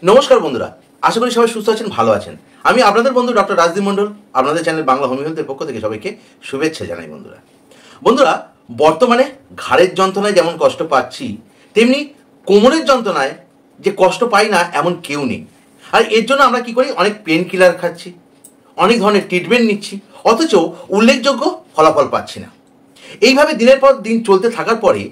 নমস্কার বন্ধুরা, আশা করি সবাই সুস্থ আছেন, ভালো আছেন। আমি আপনাদের বন্ধু ডক্টর রাজদীপ মণ্ডল, আপনাদের চ্যানেল বাংলা হোমিও হেলথের পক্ষ থেকে সবাইকে শুভেচ্ছা জানাই। বন্ধুরা বর্তমানে ঘাড়ের যন্ত্রণায় যেমন কষ্ট পাচ্ছি, তেমনি কোমরের যন্ত্রণায় যে কষ্ট পাই না এমন কেউ নেই। আর এর জন্য আমরা কি করি, অনেক পেন কিলার খাচ্ছি, অনেক ধরনের ট্রিটমেন্ট নিচ্ছি, অথচ উল্লেখযোগ্য ফলাফল পাচ্ছি না। এইভাবে দিনের পর দিন চলতে থাকার পরে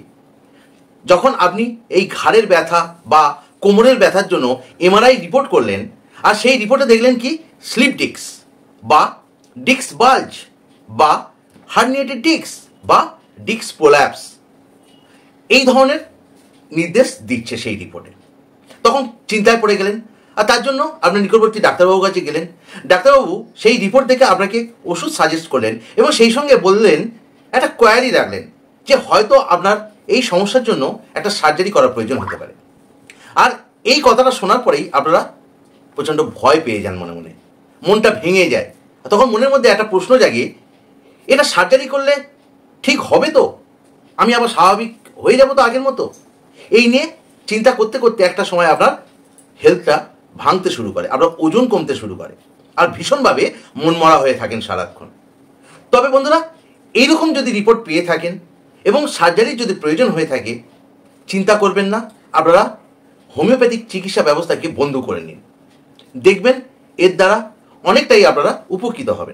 যখন আপনি এই ঘাড়ের ব্যথা বা কোমরের ব্যথার জন্য এমআরআই রিপোর্ট করলেন, আর সেই রিপোর্টে দেখলেন কি স্লিপ ডিস্ক বা ডিস্ক বাল্জ বা হার্নিয়েটেড ডিস্ক বা ডিস্ক প্রোল্যাপস এই ধরনের নির্দেশ দিচ্ছে সেই রিপোর্টে, তখন চিন্তায় পড়ে গেলেন। আর তার জন্য আপনি নিকটবর্তী ডাক্তারবাবুর কাছে গেলেন। ডাক্তারবাবু সেই রিপোর্ট দেখে আপনাকে ওষুধ সাজেস্ট করলেন এবং সেই সঙ্গে বললেন, একটা কোয়ারি রাখলেন যে হয়তো আপনার এই সমস্যার জন্য একটা সার্জারি করার প্রয়োজন হতে পারে। আর এই কথাটা শোনার পরেই আপনারা প্রচণ্ড ভয় পেয়ে যান, মনে মনে মনটা ভেঙে যায়। তখন মনের মধ্যে একটা প্রশ্ন জাগে, এটা সার্জারি করলে ঠিক হবে তো? আমি আবার স্বাভাবিক হয়ে যাব তো আগের মতো? এই নিয়ে চিন্তা করতে করতে একটা সময় আপনার হেলথটা ভাঙতে শুরু করে, আপনার ওজন কমতে শুরু করে, আর ভীষণভাবে মনমরা হয়ে থাকেন সারাক্ষণ। তবে বন্ধুরা, এইরকম যদি রিপোর্ট পেয়ে থাকেন এবং সার্জারির যদি প্রয়োজন হয়ে থাকে, চিন্তা করবেন না, আপনারা হোমিওপ্যাথিক চিকিৎসা ব্যবস্থাকে বন্ধ করে নিন। দেখবেন এর দ্বারা অনেকটাই আপনারা উপকৃত হবেন।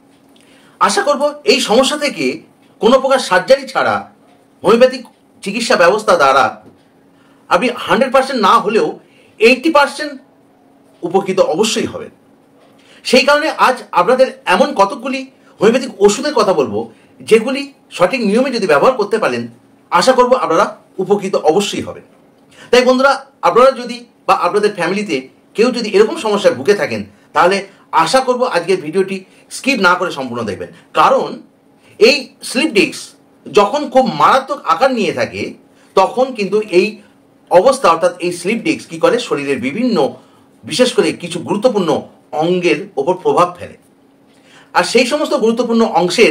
আশা করব এই সমস্যা থেকে কোনো প্রকার সার্জারি ছাড়া হোমিওপ্যাথিক চিকিৎসা ব্যবস্থা দ্বারা আপনি 100% না হলেও 80% উপকৃত অবশ্যই হবেন। সেই কারণে আজ আপনাদের এমন কতকগুলি হোমিওপ্যাথিক ওষুধের কথা বলবো, যেগুলি সঠিক নিয়মে যদি ব্যবহার করতে পারেন, আশা করব আপনারা উপকৃত অবশ্যই হবেন। তাই বন্ধুরা, আপনারা যদি বা আপনাদের ফ্যামিলিতে কেউ যদি এরকম সমস্যায় ভুগে থাকেন, তাহলে আশা করব আজকের ভিডিওটি স্কিপ না করে সম্পূর্ণ দেখবেন। কারণ এই স্লিপ ডিস্ক যখন খুব মারাত্মক আকার নিয়ে থাকে, তখন কিন্তু এই অবস্থা অর্থাৎ এই স্লিপ ডিস্ক কী করে, শরীরের বিভিন্ন বিশেষ করে কিছু গুরুত্বপূর্ণ অঙ্গের ওপর প্রভাব ফেলে। আর সেই সমস্ত গুরুত্বপূর্ণ অংশের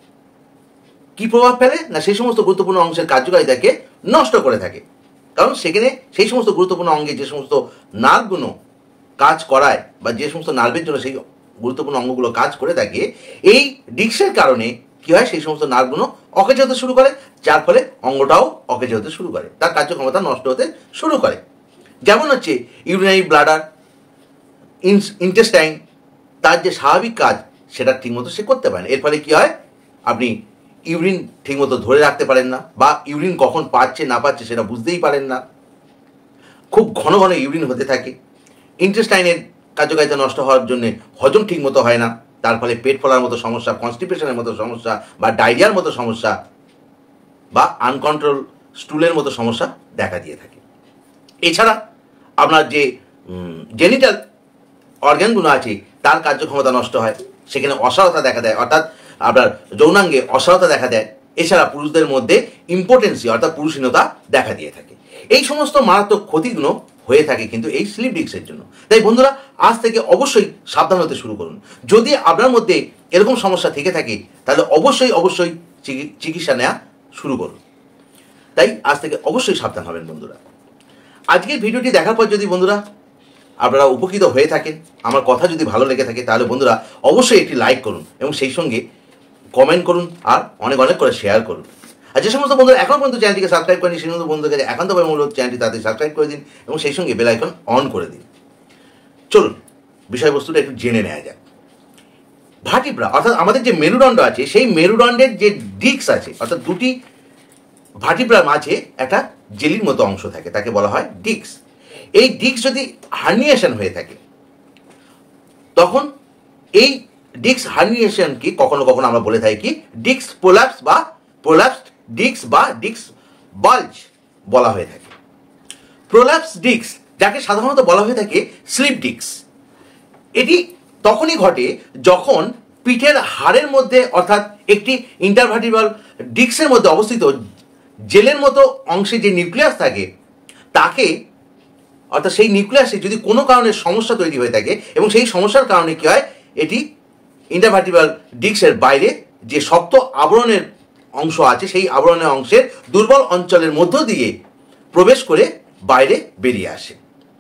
কি প্রভাব ফেলে না, সেই সমস্ত গুরুত্বপূর্ণ অংশের কার্যকারিতাকে নষ্ট করে থাকে। কারণ সেখানে সেই সমস্ত গুরুত্বপূর্ণ অঙ্গে যে সমস্ত নার্ভগুলো কাজ করায় বা যে সমস্ত নার্ভের জন্য সেই গুরুত্বপূর্ণ অঙ্গগুলো কাজ করে থাকে, এই ডিস্কের কারণে কি হয়, সেই সমস্ত নার্ভগুলো অকেজ হতে শুরু করে, যার ফলে অঙ্গটাও অকেজ হতে শুরু করে, তার কার্যক্ষমতা নষ্ট হতে শুরু করে। যেমন হচ্ছে ইউরিনারি ব্লাডার, ইন্টেস্টাইন, তার যে স্বাভাবিক কাজ সেটা ঠিকমতো সে করতে পারে না। এর ফলে কি হয়, আপনি ইউরিন ঠিকমতো ধরে রাখতে পারেন না, বা ইউরিন কখন পাচ্ছে না পাচ্ছে সেটা বুঝতেই পারেন না, খুব ঘন ঘন ইউরিন হতে থাকে। ইন্টেস্টাইনের কার্যকারিতা নষ্ট হওয়ার জন্য হজম ঠিকমতো হয় না, তার ফলে পেট ফোলার মতো সমস্যা, কনস্টিপেশনের মতো সমস্যা, বা ডায়রিয়ার মতো সমস্যা, বা আনকন্ট্রোল স্টুলের মতো সমস্যা দেখা দিয়ে থাকে। এছাড়া আপনার যে জেনিটাল অর্গানগুলো আছে তার কার্যক্ষমতা নষ্ট হয়, সেখানে অসারতা দেখা দেয়, অর্থাৎ আপনার যৌনাঙ্গে অসারতা দেখা দেয়। এছাড়া পুরুষদের মধ্যে ইম্পোটেন্সি অর্থাৎ পুরুষহীনতা দেখা দিয়ে থাকে। এই সমস্ত মারাত্মক ক্ষতিগুলো হয়ে থাকে কিন্তু এই স্লিপ ডিস্কের জন্য। তাই বন্ধুরা, আজ থেকে অবশ্যই সাবধান হতে শুরু করুন। যদি আপনার মধ্যে এরকম সমস্যা থেকে থাকে, তাহলে অবশ্যই অবশ্যই চিকিৎসা নেওয়া শুরু করুন। তাই আজ থেকে অবশ্যই সাবধান হবেন বন্ধুরা। আজকের ভিডিওটি দেখার পর যদি বন্ধুরা আপনারা উপকৃত হয়ে থাকেন, আমার কথা যদি ভালো লেগে থাকে, তাহলে বন্ধুরা অবশ্যই একটি লাইক করুন এবং সেই সঙ্গে কমেন্ট করুন আর অনেক অনেক করে শেয়ার করুন। আর যে সমস্ত বন্ধুরা এখন পর্যন্ত চ্যানেলটিকে সাবস্ক্রাইব করেনি, সেই সমস্ত বন্ধুদের কাছে একান্তভাবে অনুরোধ, চ্যানেলটি তাদের সাবস্ক্রাইব করে দিন এবং সেই সঙ্গে বেল আইকন অন করে দিন। চলুন বিষয়বস্তুটা একটু জেনে নেওয়া যাক। ভার্টিব্রা অর্থাৎ আমাদের যে মেরুদণ্ড আছে, সেই মেরুদণ্ডের যে ডিস্ক আছে, অর্থাৎ দুটি ভার্টিব্রার মাঝে একটা জেলির মতো অংশ থাকে, তাকে বলা হয় ডিস্ক। এই ডিস্ক যদি হার্নিয়েশন হয়ে থাকে, তখন এই ডিস্ক হার্নিয়েশনকে কখনো কখনো আমরা বলে থাকি কি ডিস্ক প্রোল্যাপস বা প্রোল্যাপসড ডিস্ক বা ডিস্ক বাল্জ বলা হয়ে থাকে। প্রোল্যাপস ডিস্ক, যাকে সাধারণত বলা হয়ে থাকে স্লিপ ডিস্ক, এটি তখনই ঘটে যখন পিঠের হাড়ের মধ্যে অর্থাৎ একটি ইন্টারভার্টিব্রাল ডিস্কের মধ্যে অবস্থিত জেলের মতো অংশে যে নিউক্লিয়াস থাকে, তাকে অর্থাৎ সেই নিউক্লিয়াসে যদি কোনো কারণে সমস্যা তৈরি হয়ে থাকে এবং সেই সমস্যার কারণে কী হয়, এটি ইন্টারভার্টিব্রাল ডিস্কের বাইরে যে শক্ত আবরণের অংশ আছে, সেই আবরণের অংশের দুর্বল অঞ্চলের মধ্য দিয়ে প্রবেশ করে বাইরে বেরিয়ে আসে।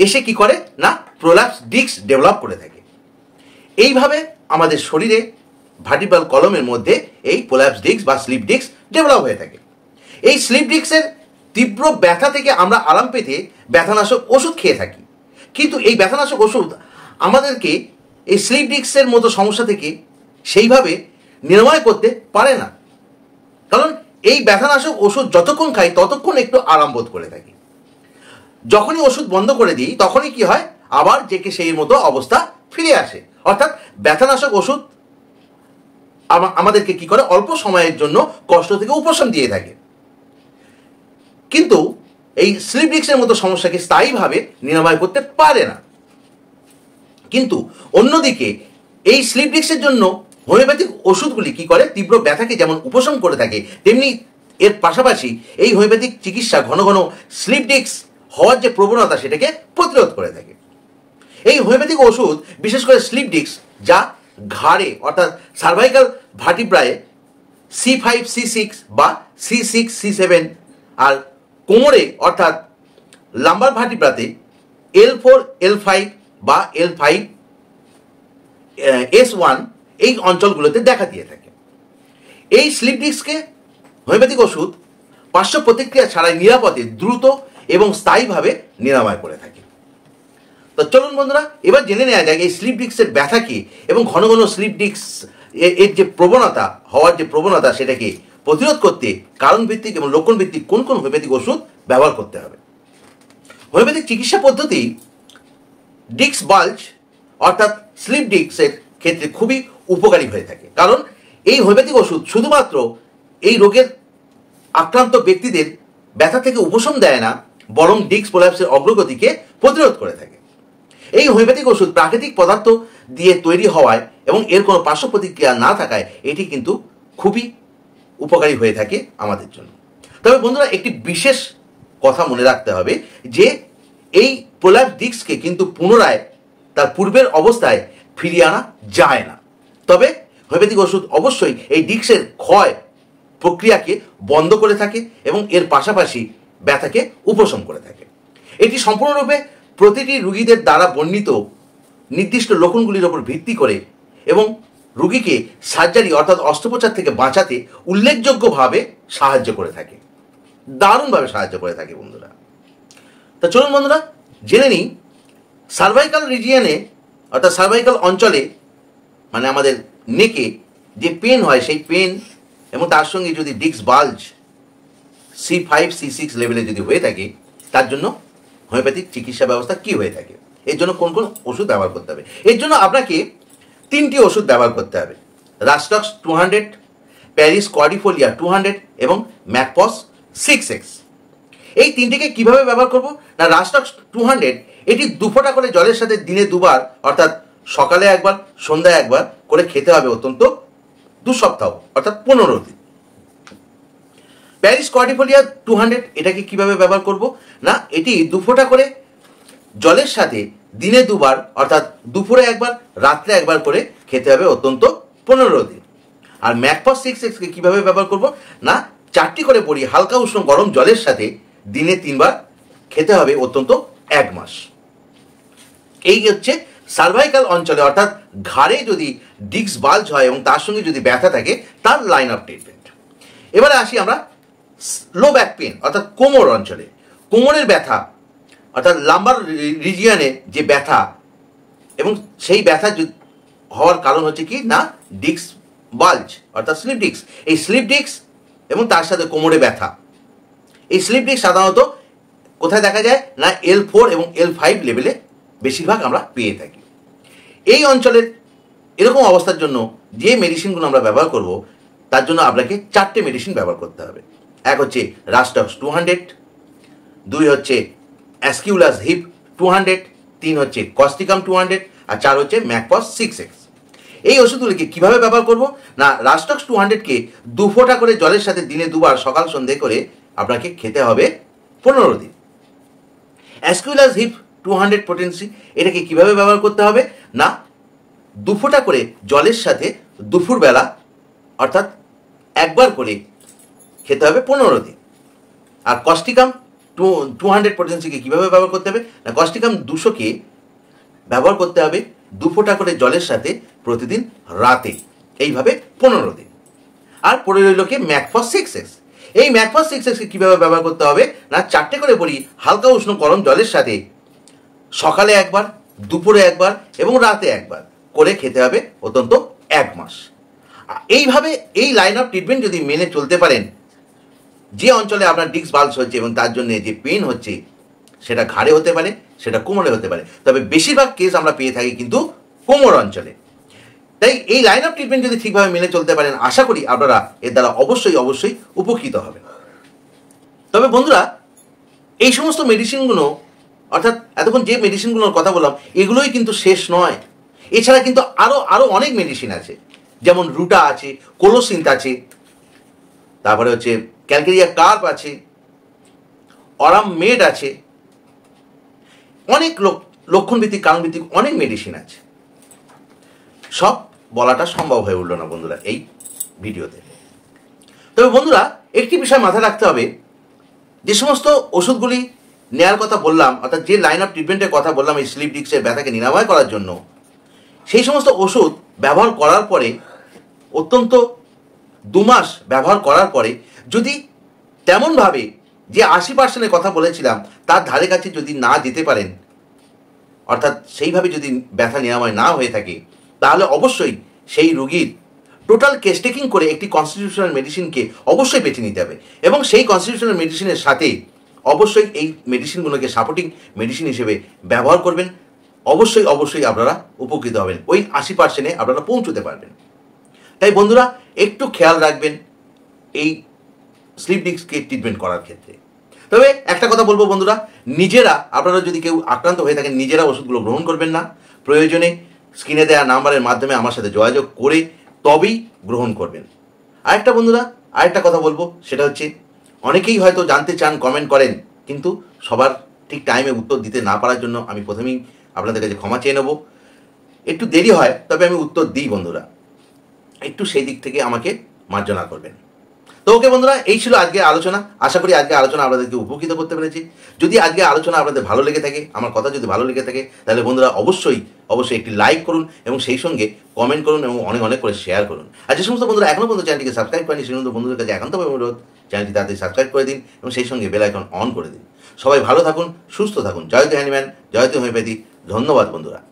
এসে কি করে না প্রোল্যাপস ডিস্ক ডেভেলপ করে থাকে। এইভাবে আমাদের শরীরে ভার্টিব্রাল কলমের মধ্যে এই প্রোল্যাপস ডিস্ক বা স্লিপ ডিস্ক ডেভেলপ হয়ে থাকে। এই স্লিপ ডিস্কের তীব্র ব্যথা থেকে আমরা আরাম পেতে ব্যথানাশক ওষুধ খেয়ে থাকি, কিন্তু এই ব্যথানাশক ওষুধ আমাদেরকে এই স্লিপ ডিস্কের মতো সমস্যা থেকে সেইভাবে নিরাময় করতে পারে না, কারণ এই ব্যথানাশক ওষুধ যতক্ষণ খাই ততক্ষণ একটু আরাম বোধ করে থাকি। যখনই ওষুধ বন্ধ করে দিই তখনই কি হয়, আবার যে কে সেই মতো অবস্থা ফিরে আসে। অর্থাৎ ব্যথানাশক ওষুধ আমাদেরকে কি করে অল্প সময়ের জন্য কষ্ট থেকে উপশম দিয়ে থাকে, কিন্তু এই স্লিপ ডিস্কের মতো সমস্যাকে স্থায়ীভাবে নিরাময় করতে পারে না। কিন্তু অন্যদিকে এই স্লিপ ডিস্কের জন্য হোমিওপ্যাথিক ওষুধগুলি কি করে, তীব্র ব্যথাকে যেমন উপশম করে থাকে, তেমনি এর পাশাপাশি এই হোমিওপ্যাথিক চিকিৎসা ঘন ঘন স্লিপ ডিস্ক হওয়ার যে প্রবণতা সেটাকে প্রতিরোধ করে থাকে। এই হোমিওপ্যাথিক ওষুধ বিশেষ করে স্লিপ ডিস্ক, যা ঘাড়ে অর্থাৎ সার্ভাইকাল ভার্টিব্রায় C5 C6 বা C6 C7 আর কোমরে অর্থাৎ লাম্বার ভার্টিব্রাতে L4 L5 বা L5 S1 এই অঞ্চলগুলোতে দেখা দিয়ে থাকে। এই স্লিপ ডিস্ককে হোমিওপ্যাথিক ওষুধ পার্শ্ব প্রতিক্রিয়া ছাড়াই নিরাপদে, দ্রুত এবং স্থায়ীভাবে নিরাময় করে থাকে। তো চলুন বন্ধুরা, এবার জেনে নেওয়া যায় এই স্লিপ ডিস্কের ব্যথা কি এবং ঘন ঘন স্লিপ ডিস্ক এর যে প্রবণতা হওয়ার যে প্রবণতা সেটাকে প্রতিরোধ করতে কারণ ভিত্তিক এবং লক্ষণ ভিত্তিক কোন কোন হোমিওপ্যাথিক ওষুধ ব্যবহার করতে হবে। হোমিওপ্যাথিক চিকিৎসা পদ্ধতি ডিস্ক বাল্জ অর্থাৎ স্লিপ ডিস্কের ক্ষেত্রে খুবই উপকারী হয়ে থাকে, কারণ এই হোমিওপ্যাথিক ওষুধ শুধুমাত্র এই রোগের আক্রান্ত ব্যক্তিদের ব্যথা থেকে উপশম দেয় না, বরং ডিস্ক প্রোল্যাপসের অগ্রগতিকে প্রতিরোধ করে থাকে। এই হোমিওপ্যাথিক ওষুধ প্রাকৃতিক পদার্থ দিয়ে তৈরি হওয়ায় এবং এর কোনো পার্শ্ব প্রতিক্রিয়া না থাকায় এটি কিন্তু খুবই উপকারী হয়ে থাকে আমাদের জন্য। তবে বন্ধুরা, একটি বিশেষ কথা মনে রাখতে হবে যে এই প্রোল্যাপস ডিস্ককে কিন্তু পুনরায় তার পূর্বের অবস্থায় ফিরিয়ে আনা যায় না। তবে হোমিওপ্যাথিক ওষুধ অবশ্যই এই ডিস্কের ক্ষয় প্রক্রিয়াকে বন্ধ করে থাকে এবং এর পাশাপাশি ব্যথাকে উপশম করে থাকে। এটি সম্পূর্ণরূপে প্রতিটি রোগীদের দ্বারা বর্ণিত নির্দিষ্ট লক্ষণগুলির ওপর ভিত্তি করে এবং রোগীকে সার্জারি অর্থাৎ অস্ত্রোপচার থেকে বাঁচাতে উল্লেখযোগ্যভাবে সাহায্য করে থাকে, দারুণভাবে সাহায্য করে থাকে বন্ধুরা। তা চলুন বন্ধুরা, জেনে নিই সার্ভাইকাল রিজিয়নে অর্থাৎ সার্ভাইকাল অঞ্চলে মানে আমাদের নেকে যে পেন হয় সেই পেন এবং তার সঙ্গে যদি ডিস্ক বাল্জ C5 C6 লেভেলে যদি হয়ে থাকে, তার জন্য হোমিওপ্যাথিক চিকিৎসা ব্যবস্থা কি হয়ে থাকে, এর জন্য কোন কোন ওষুধ ব্যবহার করতে হবে। এর জন্য আপনাকে 3টি ওষুধ ব্যবহার করতে হবে, রাস্টক্স 200, প্যারিস কর্ডিফোলিয়া 200 এবং ম্যাকপস 6X। এই তিনটিকে কিভাবে ব্যবহার করব না, রাস্টক্স 200 এটি 2 ফোঁটা করে জলের সাথে দিনে 2 বার অর্থাৎ সকালে একবার সন্ধ্যায় একবার করে খেতে হবে অত্যন্ত 2 সপ্তাহ অর্থাৎ 15 দিন। প্যারিস কর্ডিফোলিয়া 200 এটাকে কিভাবে ব্যবহার করব না, এটি 2 ফোঁটা করে জলের সাথে দিনে 2 বার অর্থাৎ দুপুরে একবার রাত্রে একবার করে খেতে হবে অত্যন্ত 15 দিন। আর ম্যাকপস 6X কে কিভাবে ব্যবহার করব না, 4টি করে বড়ি হালকা উষ্ণ গরম জলের সাথে দিনে 3 বার খেতে হবে অত্যন্ত 1 মাস। এই হচ্ছে সার্ভাইকাল অঞ্চলে অর্থাৎ ঘাড়ে যদি ডিস্ক বাল্জ হয় এবং তার সঙ্গে যদি ব্যথা থাকে তার লাইন অফ ট্রিটমেন্ট। এবারে আসি আমরা লো ব্যাক পেন অর্থাৎ কোমর অঞ্চলে, কোমরের ব্যথা অর্থাৎ লাম্বার রিজিয়নে যে ব্যথা এবং সেই ব্যথা হওয়ার কারণ হচ্ছে কি না ডিস্ক বাল্জ অর্থাৎ স্লিপ ডিস্ক। এই স্লিপ ডিস্ক এবং তার সাথে কোমরে ব্যথা, এই স্লিপ ডিস্ক সাধারণত কোথায় দেখা যায় না L4 এবং L5 লেভেলে বেশিরভাগ আমরা পেয়ে থাকি। এই অঞ্চলের এরকম অবস্থার জন্য যে মেডিসিনগুলো আমরা ব্যবহার করব তার জন্য আপনাকে 4টে মেডিসিন ব্যবহার করতে হবে। এক হচ্ছে রাস্টক্স 200, 2 হচ্ছে অ্যাসকিউলাস হিপ 200, 3 হচ্ছে কস্টিকাম 200 আর 4 হচ্ছে ম্যাকপস 6X। এই ওষুধগুলিকে কিভাবে ব্যবহার করব না, রাস্টক্স 200কে 2 ফোঁটা করে জলের সাথে দিনে 2 বার সকাল সন্ধে করে আপনাকে খেতে হবে 15 দিন। অ্যাসকিউলাস হিপ 200 পোটেন্সি এটাকে কিভাবে ব্যবহার করতে হবে না, 2 ফোঁটা করে জলের সাথে দুপুরবেলা অর্থাৎ একবার করে খেতে হবে 15 দিন। আর কস্টিকাম 200 পটেন্সিকে কীভাবে ব্যবহার করতে হবে না, কস্টিকাম 200কে ব্যবহার করতে হবে 2 ফোঁটা করে জলের সাথে প্রতিদিন রাতে, এইভাবে 15 দিন। আর পড়ে রইল কি ম্যাকফস 6X। এই ম্যাকফস 6Xকে কীভাবে ব্যবহার করতে হবে না, 4টে করে বড়ি হালকা উষ্ণ গরম জলের সাথে সকালে একবার, দুপুরে একবার এবং রাতে একবার করে খেতে হবে অন্তত 1 মাস। এইভাবে এই লাইন অফ ট্রিটমেন্ট যদি মেনে চলতে পারেন, যে অঞ্চলে আপনার ডিস্ক বাল্জ হচ্ছে এবং তার জন্য যে পেন হচ্ছে সেটা ঘাড়ে হতে পারে, সেটা কোমরে হতে পারে, তবে বেশিরভাগ কেস আমরা পেয়ে থাকি কিন্তু কোমর অঞ্চলে। তাই এই লাইন অফ ট্রিটমেন্ট যদি ঠিকভাবে মেনে চলতে পারেন, আশা করি আপনারা এর দ্বারা অবশ্যই উপকৃত হবেন। তবে বন্ধুরা, এই সমস্ত মেডিসিনগুলো, অর্থাৎ এতক্ষণ যে মেডিসিনগুলোর কথা বললাম, এগুলোই কিন্তু শেষ নয়। এছাড়া কিন্তু আরও অনেক মেডিসিন আছে, যেমন রুটা আছে, কোলোসিন্থ আছে, তারপরে হচ্ছে ক্যালকেরিয়া কার্প আছে, অরাম মেড আছে, অনেক লক্ষণভিত্তিক কারণভিত্তিক অনেক মেডিসিন আছে। সব বলাটা সম্ভব হয়ে উঠল না বন্ধুরা এই ভিডিওতে। তবে বন্ধুরা, একটি বিষয় মাথায় রাখতে হবে, যে সমস্ত ওষুধগুলি নেওয়ার কথা বললাম, অর্থাৎ যে লাইন অফ ট্রিটমেন্টের কথা বললাম এই স্লিপ ডিস্কের ব্যথাকে নিরাময় করার জন্য, সেই সমস্ত ওষুধ ব্যবহার করার পরে অত্যন্ত 2 মাস ব্যবহার করার পরে যদি তেমনভাবে যে 80%-এর কথা বলেছিলাম তার ধারে কাছে যদি না যেতে পারেন, অর্থাৎ সেইভাবে যদি ব্যথা নিরাময় না হয়ে থাকে, তাহলে অবশ্যই সেই রোগীর টোটাল কেস টেকিং করে একটি কনস্টিটিউশনাল মেডিসিনকে অবশ্যই বেছে নিতে হবে এবং সেই কনস্টিটিউশনাল মেডিসিনের সাথে অবশ্যই এই মেডিসিনগুলোকে সাপোর্টিং মেডিসিন হিসেবে ব্যবহার করবেন। অবশ্যই আপনারা উপকৃত হবেন, ওই 80%-এ আপনারা পৌঁছতে পারবেন। তাই বন্ধুরা, একটু খেয়াল রাখবেন এই স্লিপ ডিস্ককে ট্রিটমেন্ট করার ক্ষেত্রে। তবে একটা কথা বলবো বন্ধুরা, নিজেরা আপনারা যদি কেউ আক্রান্ত হয়ে থাকেন, নিজেরা ওষুধগুলো গ্রহণ করবেন না। প্রয়োজনে স্ক্রিনে দেওয়া নাম্বারের মাধ্যমে আমার সাথে যোগাযোগ করে তবেই গ্রহণ করবেন। আরেকটা কথা বলবো, সেটা হচ্ছে অনেকেই হয়তো জানতে চান, কমেন্ট করেন, কিন্তু সবার ঠিক টাইমে উত্তর দিতে না পারার জন্য আমি প্রথমেই আপনাদের কাছে ক্ষমা চেয়ে নেব। একটু দেরি হয়, তবে আমি উত্তর দিই বন্ধুরা, একটু সেই দিক থেকে আমাকে মার্জনা করবেন। তো ওকে বন্ধুরা, এই ছিল আজকের আলোচনা। আশা করি আজকের আলোচনা আপনাদেরকে উপকৃত করতে পেরেছি। যদি আজকের আলোচনা আপনাদের ভালো লেগে থাকে, আমার কথা যদি ভালো লেগে থাকে, তাহলে বন্ধুরা অবশ্যই একটি লাইক করুন এবং সেই সঙ্গে কমেন্ট করুন এবং অনেক করে শেয়ার করুন। আর যে সমস্ত বন্ধুরা এখনও পর্যন্ত চ্যানেলটিকে সাবস্ক্রাইব করেনি, সেই সমস্ত বন্ধুদের কাছে একান্তভাবে অনুরোধ, চ্যানেলটি তাড়াতাড়ি সাবস্ক্রাইব করে দিন এবং সেই সঙ্গে বেল আইকন অন করে দিন। সবাই ভালো থাকুন, সুস্থ থাকুন। জয়তু হ্যানিম্যান, জয়তু হোমিওপ্যাথি। ধন্যবাদ বন্ধুরা।